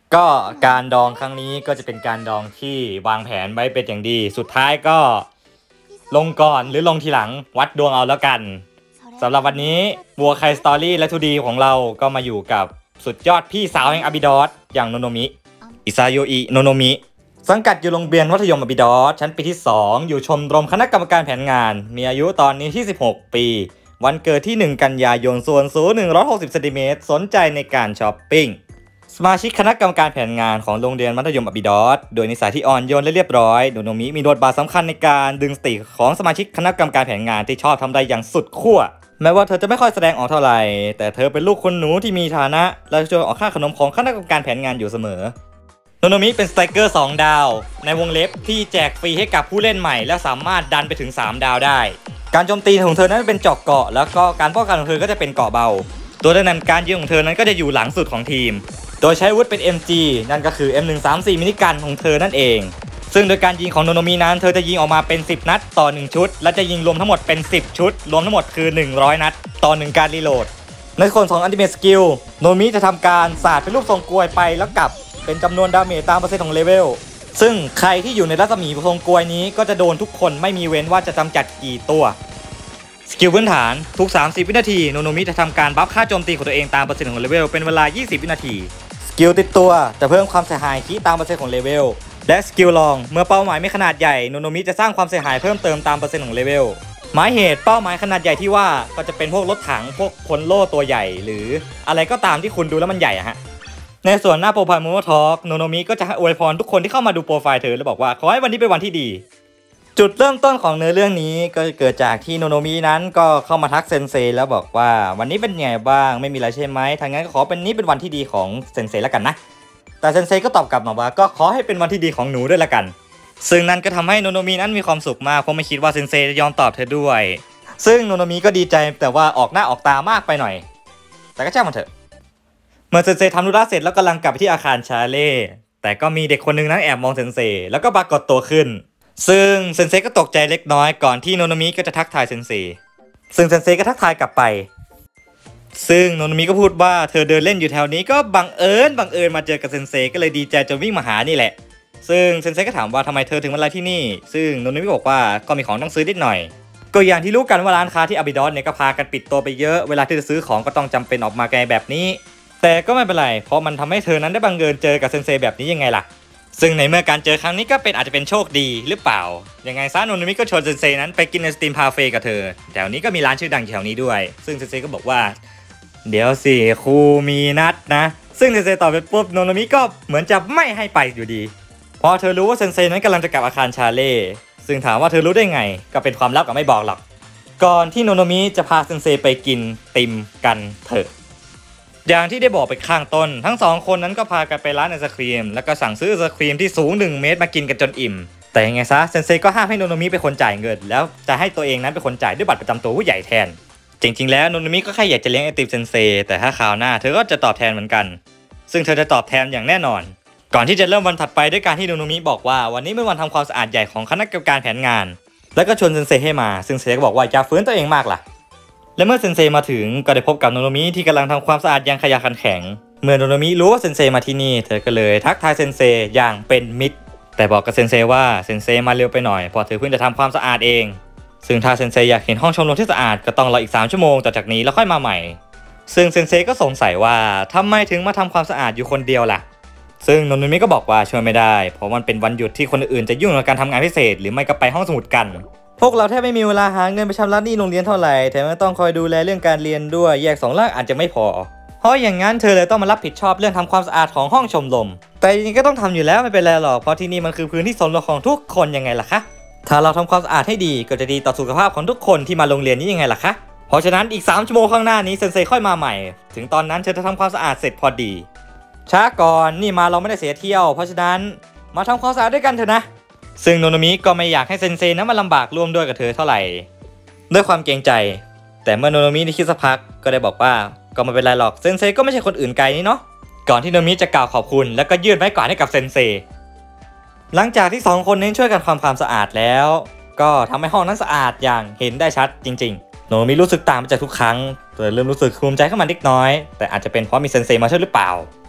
ก็การดองครั้งนี้ก็จะเป็นการดองที่วางแผนไว้เป็นอย่างดีสุดท้ายก็ลงก่อนหรือลงทีหลังวัดดวงเอาแล้วกันสำหรับวันนี้วัวไคสตอรี่และทูดีของเราก็มาอยู่กับสุดยอดพี่สาวแห่งอาบิดอสอย่างโนโนมิอิซาโยอิโนโนมิสังกัดอยู่โรงเรียนมัธยมอาบิดอสชั้นปีที่ 2อยู่ชมรมคณะกรรมการแผนงานมีอายุตอนนี้ที่16 ปีวันเกิดที่1 กันยายนส่วนสูง160 เซนติเมตรสนใจในการช้อปปิ้งสมาชิกคณะกรรมการแผนงานของโรงเรียนมัธยมอาบิดอสโดยนิสัยที่อ่อนโยนและเรียบร้อยโนโนมิมีบทบาทสำคัญในการดึงสติของสมาชิกคณะกรรมการแผนงานที่ชอบทำได้อย่างสุดขั้วแม้ว่าเธอจะไม่ค่อยแสดงออกเท่าไหร่แต่เธอเป็นลูกคนหนูที่มีฐานะและช่วยออกค่าขนมของคณะกรรมการแผนงานอยู่เสมอโนโนมิเป็นสไตรเกอร์2 ดาวในวงเล็บที่แจกฟรีให้กับผู้เล่นใหม่และสามารถดันไปถึง3 ดาวได้การโจมตีของเธอนั้นเป็นเจาะเกาะแล้วก็การป้องกันของเธอก็จะเป็นเกาะเบาตัวดำเนินการยิงของเธอนั้นก็จะอยู่หลังสุดของทีมโดยใช้อาวุธเป็น MG นั่นก็คือ M134 มินิกันของเธอนั่นเองซึ่งโดยการยิงของโนโนมินั้นเธอจะยิงออกมาเป็น10 นัดต่อ1ชุดและจะยิงรวมทั้งหมดเป็น10 ชุดรวมทั้งหมดคือ100 นัดต่อ1การรีโหลดในส่วนของอัลติเมทสกิลโนโนมิจะทำการสาดเป็นรูปทรงกลวยไปแล้วกลับเป็นจำนวนดาเมจตามเปอร์เซ็นต์ของเลเวลซึ่งใครที่อยู่ในรัศมีทรงกลวยนี้ก็จะโดนทุกคนไม่มีเว้นว่าจะจำกัดกี่ตัวสกิลพื้นฐานทุก30 วินาทีโนโนมิจะทำการบัฟค่าโจมตีของตัวเองตามเปอร์เซ็นต์ของเลเวลเป็นเวลา20 วินาทีสกิลติดตัวจะเพิ่มความเสียหายคีตามเปอร์เซ็นต์ของเลเวลและสกิลลองเมื่อเป้าหมายไม่ขนาดใหญ่โนโนมิจะสร้างความเสียหายเพิ่มเติมตามเปอร์เซ็นต์ของเลเวลหมายเหตุเป้าหมายขนาดใหญ่ที่ว่าก็จะเป็นพวกรถถังพวกพลโล่ตัวใหญ่หรืออะไรก็ตามที่คุณดูแล้วมันใหญ่อะฮะในส่วนหน้าโปรไฟล์โมโนทอล์กโนโนมิก็จะอวยพรทุกคนที่เข้ามาดูโปรไฟล์เธอและบอกว่าขอให้วันนี้เป็นวันที่ดีจุดเริ่มต้นของเนื้อเรื่องนี้ก็เกิดจากที่โนโนมินั้นก็เข้ามาทักเซนเซแล้วบอกว่าวันนี้เป็นไงบ้างไม่มีอะไรใช่ไหมทางนั้นก็ขอเป็นนี้เป็นวันที่ดีของเซนเซแล้วกันนะแต่เซนเซก็ตอบกลับมาว่าก็ขอให้เป็นวันที่ดีของหนูด้วยละกันซึ่งนั่นก็ทำให้โนโนมินั้นมีความสุขมากเพราะไม่คิดว่าเซนเซจะยอมตอบเธอด้วยซึ่งโนโนมิก็ดีใจแต่ว่าออกหน้าออกตามากไปหน่อยแต่ก็ช่างมันเถอะเมื่อเซนเซทำธุระเสร็จแล้วกำลังกลับไปที่อาคารชาเล่แต่ก็มีเด็กคนนึงนั้นแอบมองเซนเซแล้วก็ปรากฏตัวขึ้นซึ่งเซนเซก็ตกใจเล็กน้อยก่อนที่โนโนมิก็จะทักทายเซนเซซึ่งเซนเซก็ทักทายกลับไปซึ่งโนโนมิก็พูดว่าเธอเดินเล่นอยู่แถวนี้ก็บังเอิญมาเจอกับเซนเซก็เลยดีใจจนวิ่งมาหานี่แหละซึ่งเซนเซก็ถามว่าทำไมเธอถึงมาที่นี่ซึ่งโนโนมิบอกว่าก็มีของต้องซื้อนิดหน่อยก็อย่างที่รู้กันว่าร้านค้าที่อาบิดอสเนี่ยก็พากันปิดตัวไปเยอะเวลาที่จะซื้อของก็ต้องจำเป็นออกมาไกลแบบนี้แต่ก็ไม่เป็นไรเพราะมันทำให้เธอนั้นได้บังเอิญเจอกับเซนเซแบบนี้ยังไงล่ะซึ่งในเมื่อการเจอครั้งนี้ก็เป็นอาจจะเป็นโชคดีหรือเปล่ายังไงซะโนโนมิก็ชวนเซนเซนั้นไปกินในสตรีมคาเฟ่กับเธอแถวนี้ก็มีร้านชื่อดังแถวนี้ด้วยซึ่งเซนเซก็บอกว่าเดี๋ยวสิครูมีนัดนะซึ่งเซนเซตอบไปปุ๊บโนโนมิก็เหมือนจะไม่ให้ไปอยู่ดีพอเธอรู้ว่าเซนเซนั้นกำลังจะกลับอาคารชาเล่ซึ่งถามว่าเธอรู้ได้ไงก็เป็นความลับกับไม่บอกหรอกก่อนที่โนโนมิจะพาเซนเซไปกินติมกันเถอะอย่างที่ได้บอกไปข้างต้นทั้ง2 คนนั้นก็พากันไปร้านไอศครีมแล้วก็สั่งซื้อไอศครีมที่สูง1 เมตรมากินกันจนอิ่มแต่ยังไงซะเซนเซก็ห้ามให้โนโนมิเป็นคนจ่ายเงินแล้วจะให้ตัวเองนั้นเป็นคนจ่ายด้วยบัตรประจำตัวผู้ใหญ่แทนจริงๆแล้วโนโนมิก็แค่อยากจะเลี้ยงไอติมเซนเซแต่ถ้าคราวหน้าเธอก็จะตอบแทนเหมือนกันซึ่งเธอจะตอบแทนอย่างแน่นอนก่อนที่จะเริ่มวันถัดไปด้วยการที่โนโนมิบอกว่าวันนี้เป็นวันทำความสะอาดใหญ่ของคณะกรรมการแผนงานแล้วก็ชวนเซนเซให้มาซึ่งเซนเซก็บอกว่าอย่าฝืนตัวเองมากล่ะและเมื่อเซนเซมาถึงก็ได้พบกับโนโนมิที่กำลังทำความสะอาดอย่างขยันขันแข็งเมื่อโนโนมิรู้ว่าเซนเซมาที่นี่เธอก็เลยทักทายเซนเซอย่างเป็นมิตรแต่บอกกับเซนเซว่าเซนเซมาเร็วไปหน่อยเพราะเธอเพิ่งจะทำความสะอาดเองซึ่งถ้าเซนเซอยากเห็นห้องชมรมที่สะอาดก็ต้องรออีก3 ชั่วโมงต่อจากนี้แล้วค่อยมาใหม่ซึ่งเซนเซก็สงสัยว่าทำไมถึงมาทำความสะอาดอยู่คนเดียวล่ะซึ่งโนโนมิก็บอกว่าช่วยไม่ได้เพราะมันเป็นวันหยุดที่คนอื่นจะยุ่งกับการทำงานพิเศษหรือไม่ก็ไปห้องสมุดกันพวกเราแทบไม่มีเวลาหาเงินไปชำระหนี้โรงเรียนเท่าไหร่แถมยังต้องคอยดูแลเรื่องการเรียนด้วยแยก2 ร่างอาจจะไม่พอเพราะอย่างนั้นเธอเลยต้องมารับผิดชอบเรื่องทำความสะอาดของห้องชมรมแต่จริงๆก็ต้องทำอยู่แล้วไม่เป็นไรหรอกเพราะที่นี่มันคือพื้นที่ส่วนรวมของทุกคนยังไงล่ะคะถ้าเราทำความสะอาดให้ดีก็จะดีต่อสุขภาพของทุกคนที่มาโรงเรียนนี้ยังไงล่ะคะเพราะฉะนั้นอีก3 ชั่วโมงข้างหน้านี้เซนเซค่อยมาใหม่ถึงตอนนั้นเธอจะทำความสะอาดเสร็จพอดีช้าก่อนนี่มาเราไม่ได้เสียเที่ยวเพราะฉะนั้นมาทำความสะอาดด้วยกันเถอะนะซึ่งโนโนมิก็ไม่อยากให้เซนเซนั้นมาลำบากร่วมด้วยกับเธอเท่าไหร่ด้วยความเกรงใจแต่เมื่อโนโนมิได้คิดสักพักก็ได้บอกว่าก็ไม่เป็นไรหรอกเซนเซก็ไม่ใช่คนอื่นไกลนี่เนาะก่อนที่โนโนมิจะกล่าวขอบคุณแล้วก็ยื่นไม้กวาดให้กับเซนเซหลังจากที่2 คนนี้ช่วยกันทำความสะอาดแล้วก็ทำให้ห้องนั้นสะอาดอย่างเห็นได้ชัดจริงๆโนโนมิรู้สึกต่างไปจากทุกครั้งเธอเริ่มรู้สึกภูมิใจขึ้นมาเล็กน้อยแต่อาจจะเป็นเพราะมีเซนเซมาช่วยหรือเปล่า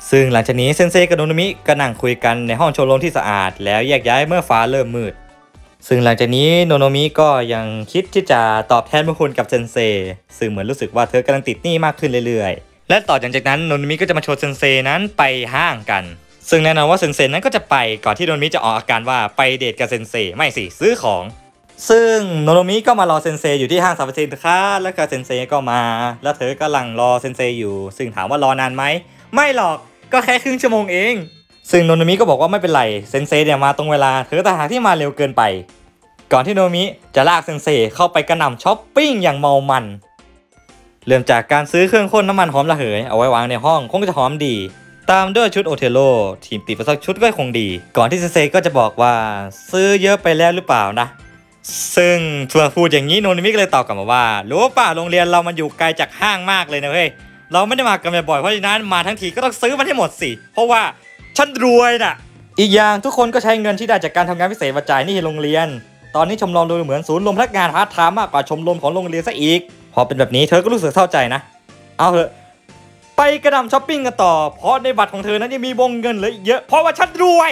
ซึ่งหลังจากนี้เซนเซกับโนโนมิก็นั่งคุยกันในห้องโชว์รูมที่สะอาดแล้วแยกย้ายเมื่อฟ้าเริ่มมืดซึ่งหลังจากนี้โนโนมิก็ยังคิดที่จะตอบแทนบุญคุณกับเซนเซซึ่งเหมือนรู้สึกว่าเธอกำลังติดหนี้มากขึ้นเรื่อยๆและต่อจากนั้นโนโนมิก็จะมาชวนเซนเซนั้นไปห้างกันซึ่งแน่นอนว่าเซนเซนั้นก็จะไปก่อนที่โนโนมิจะออกอาการว่าไปเดทกับเซนเซไม่สิซื้อของซึ่งโนโนมิก็มารอเซนเซอยู่ที่ห้างสรรพสินค้าแล้วก็เซนเซก็มาแล้วเธอกำลังรอเซนเซอยู่ซึ่งถามว่ารอนานไหมไม่หรอกก็แค่ครึ่งชั่วโมงเองซึ่งโนโนมิก็บอกว่าไม่เป็นไรเซนเซเนี่ยมาตรงเวลาเธอต่างหากที่มาเร็วเกินไปก่อนที่โนโนมิจะลากเซนเซเข้าไปกระหน่ำช้อปปิ้งอย่างเมามันเริ่มจากการซื้อเครื่องพ่นน้ำมันหอมระเหยเอาไว้วางในห้องคงจะหอมดีตามด้วยชุดโอเทโลทีมปีกสักชุดก็คงดีก่อนที่เซนเซก็จะบอกว่าซื้อเยอะไปแล้วหรือเปล่านะซึ่งเพื่อพูดอย่างนี้โนโนมิก็เลยตอบกลับมาว่ารู้ป่ะโรงเรียนเรามันอยู่ไกลจากห้างมากเลยนะเฮ้ยเราไม่ได้มากันบ่อยๆเพราะฉะนั้นมาทั้งทีก็ต้องซื้อมันให้หมดสิเพราะว่าฉันรวยน่ะอีกอย่างทุกคนก็ใช้เงินที่ได้จากการทำงานพิเศษมาจ่ายหนี้โรงเรียนตอนนี้ชมรมดูเหมือนศูนย์รวมพนักงานพาร์ทไทม์มากกว่าชมรมของโรงเรียนซะอีกพอเป็นแบบนี้เธอก็รู้สึกเศร้าใจนะเอาเถอะไปกระดำช้อปปิ้งกันต่อเพราะในบัตรของเธอนั้นยังมีวงเงินเหลืออีกเยอะเพราะว่าฉันรวย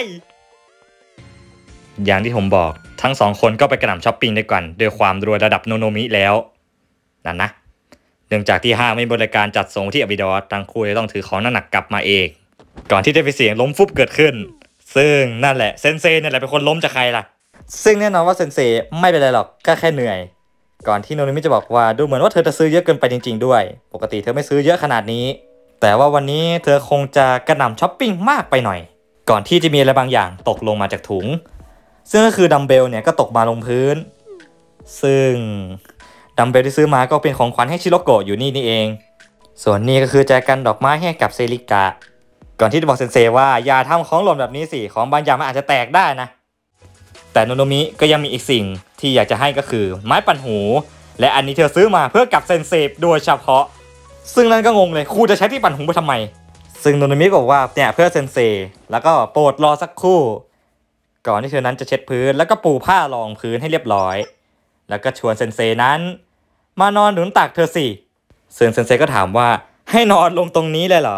อย่างที่ผมบอกทั้งสองคนก็ไปกระหน่ำช้อปปิ้งด้วยกันด้วยความรวยระดับโนโนมิแล้วนั่นนะเนื่องจากที่ห้างไม่มีบริการจัดส่งที่อบิดอสทั้งคู่ต้องถือของหนักกลับมาเองก่อนที่จะไปเสียงล้มฟุบเกิดขึ้นซึ่งนั่นแหละเซนเซเนี่ยแหละเป็นคนล้มจากใครล่ะซึ่งแน่นอนว่าเซนเซไม่เป็นไรหรอกก็แค่เหนื่อยก่อนที่โนโนมิจะบอกว่าดูเหมือนว่าเธอจะซื้อเยอะเกินไปจริงๆด้วยปกติเธอไม่ซื้อเยอะขนาดนี้แต่ว่าวันนี้เธอคงจะกระหน่ำช้อปปิ้งมากไปหน่อยก่อนที่จะมีอะไรบางอย่างตกลงมาจากถุงซึ่งก็คือดัมเบลเนี่ยก็ตกมาลงพื้นซึ่งดัมเบลที่ซื้อมาก็เป็นของขวัญให้ชิโรโกะอยู่นี่เองส่วนนี้ก็คือแจกันดอกไม้ให้กับเซริกะก่อนที่จะบอกเซนเซว่าอย่าทำของหล่นแบบนี้สิของบางอย่างมันอาจจะแตกได้นะแต่โนโนมิก็ยังมีอีกสิ่งที่อยากจะให้ก็คือไม้ปั่นหูและอันนี้เธอซื้อมาเพื่อกับเซนเซโดยเฉพาะซึ่งนั่นก็งงเลยครูจะใช้ที่ปั่นหูไปทำไมซึ่งโนโนมิบอกว่าเนี่ยเพื่อเซนเซแล้วก็โปรดรอสักครู่ก่อนที่เธอนั้นจะเช็ดพื้นแล้วก็ปูผ้ารองพื้นให้เรียบร้อยแล้วก็ชวนเซนเซนั้นมานอนหนุนตักเธอสิซึ่งเซนเซก็ถามว่าให้นอนลงตรงนี้เลยเหรอ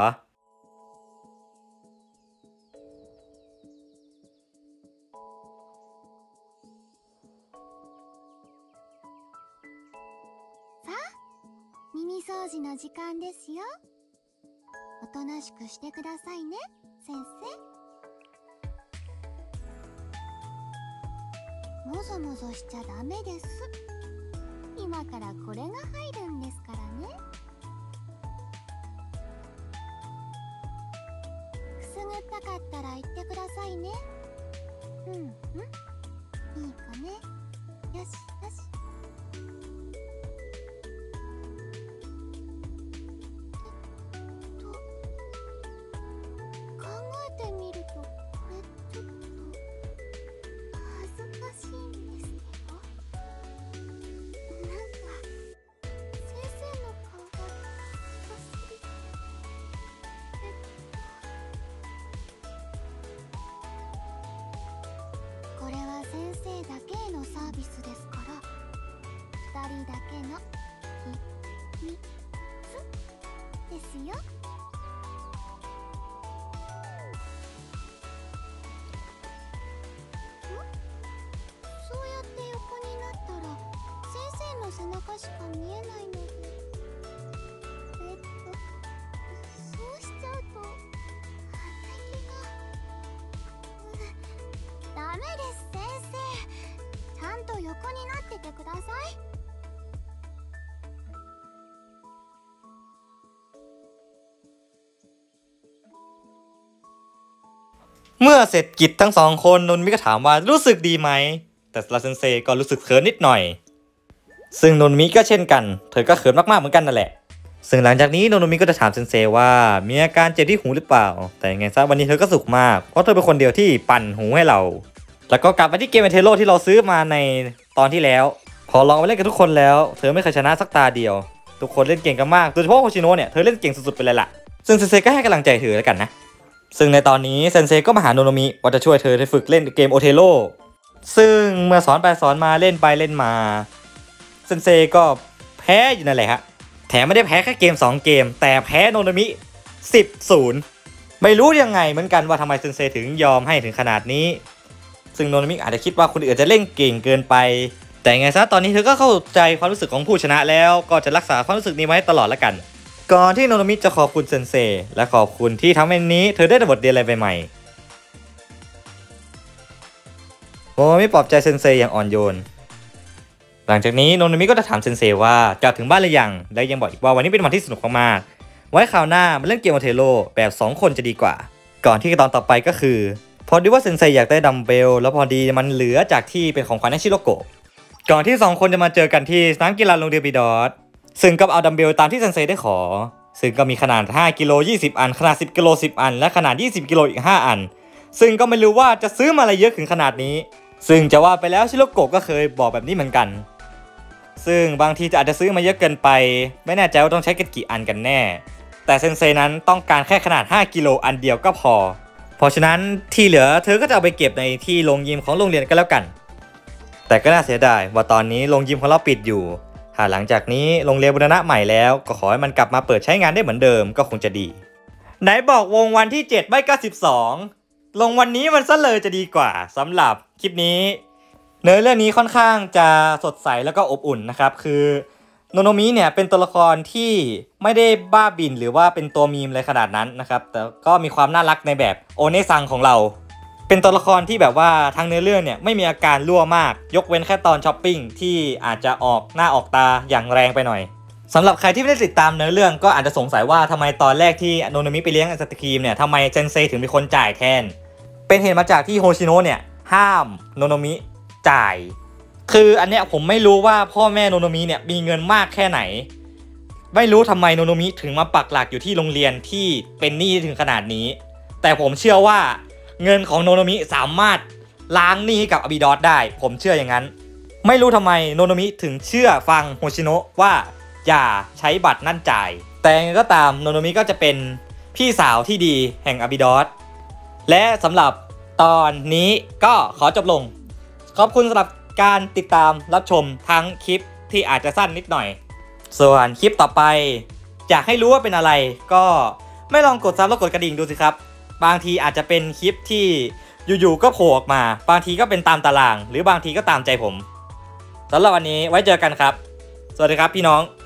耳掃除の時間ですよ。おとなしくしてくださいね、先生。もぞもぞしちゃダメです。今からこれが入るんですからね。くすぐったかったら言ってくださいね。うんうん。いいかね。よしよし。考えてみるとこれちょっと恥ずかしいんですけど、なんか先生の顔が近すぎて、これは先生だけへのサービスですから2人だけの秘密ですよ。そうやって横になったら先生の背中しか見えないので、そうしちゃうと敵がダメです先生、ちゃんと横になっててください。 เมื่อเสร็จกิจทั้งสองคนโนโนมิก็ถามว่ารู้สึกดีไหมแต่ลาเซนเซก็รู้สึกเขินนิดหน่อยซึ่งโนโนมิก็เช่นกันเธอก็เขินมากๆเหมือนกันนั่นแหละซึ่งหลังจากนี้โนโนมิก็จะถามเซนเซว่ามีอาการเจ็บที่หูหรือเปล่าแต่ยังไงซะวันนี้เธอก็สุขมากเพราะเธอเป็นคนเดียวที่ปั่นหูให้เราแล้วก็กลับมาที่เกมเทโร่ที่เราซื้อมาในตอนที่แล้วพอลองไปเล่นกับทุกคนแล้วเธอไม่เคยชนะสักตาเดียวทุกคนเล่นเก่งกันมากโดยเฉพาะโคชิโนะเนี่ยเธอเล่นเก่งสุดๆไปเลยล่ะซึ่งเซนเซก็ให้กำลังใจเธอแล้วกันนะซึ่งในตอนนี้เซนเซก็มาหาโนโนมิว่าจะช่วยเธอได้ฝึกเล่นเกมโอเทโร่ซึ่งเมื่อสอนไปสอนมาเล่นไปเล่นมาเซนเซก็แพ้อยู่นั่นแหละฮะแถมไม่ได้แพ้แค่เกม2เกมแต่แพ้โนโนมิ10-0 ไม่รู้ยังไงเหมือนกันว่าทำไมเซนเซถึงยอมให้ถึงขนาดนี้ซึ่งโนนามิอาจจะคิดว่าคนอื่นจะเล่นเก่งเกินไปแต่ไงซะตอนนี้เธอก็เข้าใจความรู้สึกของผู้ชนะแล้วก็จะรักษาความรู้สึกนี้ไว้ตลอดละกันก่อนที่โนนามิจะขอบคุณเซนเซและขอบคุณที่ทำให้นี้เธอได้บทเรียนอะไรใหม่ๆโนนามิปลอบใจเซนเซอย่างอ่อนโยนหลังจากนี้โนนามิก็จะถามเซนเซว่ากลับถึงบ้านหรือยังและยังบอกอีกว่าวันนี้เป็นวันที่สนุกมากๆไว้คราวหน้ามาเล่นเกมโอเทโร่แบบ2คนจะดีกว่าก่อนที่ตอนต่อไปก็คือพอดีว่าเซนเซอยากได้ดัมเบลแล้วพอดีมันเหลือจากที่เป็นของขวัญให้ชิโรโกะก่อนที่2คนจะมาเจอกันที่สนามกีฬาโรงเรียนบิดอสซึ่งก็เอาดัมเบลตามที่เซนเซได้ขอซึ่งก็มีขนาด5กิโล20อันขนาด10กิโล10อันและขนาด20กิโลอีก5อันซึ่งก็ไม่รู้ว่าจะซื้อมาอะไรเยอะถึงขนาดนี้ซึ่งจะว่าไปแล้วชิโรโกะก็เคยบอกแบบนี้เหมือนกันซึ่งบางทีจะอาจจะซื้อมาเยอะเกินไปไม่แน่ใจว่าต้องใช้กันกี่อันกันแน่แต่เซนเซนั้นต้องการแค่ขนาด5กิโลอันเดียวก็พอเพราะฉะนั้นที่เหลือเธอก็จะเอาไปเก็บในที่โรงยิมของโรงเรียนก็แล้วกันแต่ก็น่าเสียดายว่าตอนนี้โรงยิมของเราปิดอยู่ถ้าหลังจากนี้โรงเรียนบูรณะใหม่แล้วก็ขอให้มันกลับมาเปิดใช้งานได้เหมือนเดิมก็คงจะดีไหนบอกวงวันที่7ไม่ก็12ลงวันนี้มันซะเลยจะดีกว่าสำหรับคลิปนี้เนื้อเรื่องนี้ค่อนข้างจะสดใสแล้วก็อบอุ่นนะครับคือโนโนมิเนี่ยเป็นตัวละครที่ไม่ได้บ้าบิ่นหรือว่าเป็นตัวมีมเลยขนาดนั้นนะครับแต่ก็มีความน่ารักในแบบโอเนซังของเราเป็นตัวละครที่แบบว่าทางเนื้อเรื่องเนี่ยไม่มีอาการรั่วมากยกเว้นแค่ตอนช้อปปิ้งที่อาจจะออกหน้าออกตาอย่างแรงไปหน่อยสำหรับใครที่ไม่ได้ติดตามเนื้อเรื่องก็อาจจะสงสัยว่าทำไมตอนแรกที่โนโนมิไปเลี้ยงไอศครีมเนี่ยทำไมเซนเซถึงเป็นคนจ่ายแทนเป็นเหตุมาจากที่โฮชิโนะเนี่ยห้ามโนโนมิจ่ายคืออันเนี้ยผมไม่รู้ว่าพ่อแม่โนโนมิเนี่ยมีเงินมากแค่ไหนไม่รู้ทำไมโนโนมิถึงมาปักหลักอยู่ที่โรงเรียนที่เป็นหนี้ถึงขนาดนี้แต่ผมเชื่อว่าเงินของโนโนมิสามารถล้างหนี้ให้กับอาบิดอสได้ผมเชื่ออย่างนั้นไม่รู้ทำไมโนโนมิถึงเชื่อฟังโฮชิโนะว่าอย่าใช้บัตรนั่นจ่ายแต่ยังไงก็ตามโนโนมิก็จะเป็นพี่สาวที่ดีแห่งอาบิดอสและสำหรับตอนนี้ก็ขอจบลงขอบคุณสำหรับการติดตามรับชมทั้งคลิปที่อาจจะสั้นนิดหน่อยส่วนคลิปต่อไปอยากให้รู้ว่าเป็นอะไรก็ไม่ลองกดซับแล้วกดกระดิ่งดูสิครับบางทีอาจจะเป็นคลิปที่อยู่ๆก็โผล่ออกมาบางทีก็เป็นตามตารางหรือบางทีก็ตามใจผมสำหรับวันนี้ไว้เจอกันครับสวัสดีครับพี่น้อง